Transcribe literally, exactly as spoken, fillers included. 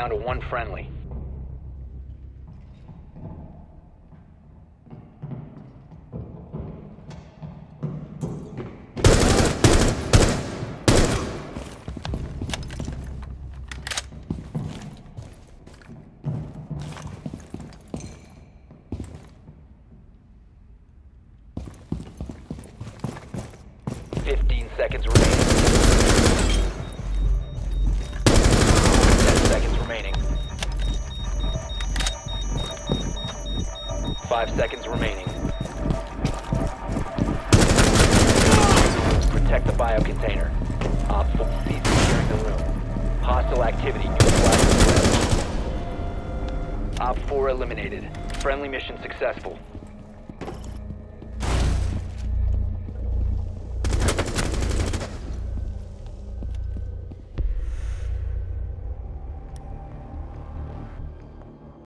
down to one friendly. Fifteen seconds remaining. Ten seconds remaining. Five seconds remaining. Protect the bio container. Op four cease securing the room. Hostile activity. Neutralized. Op four eliminated. Friendly mission successful.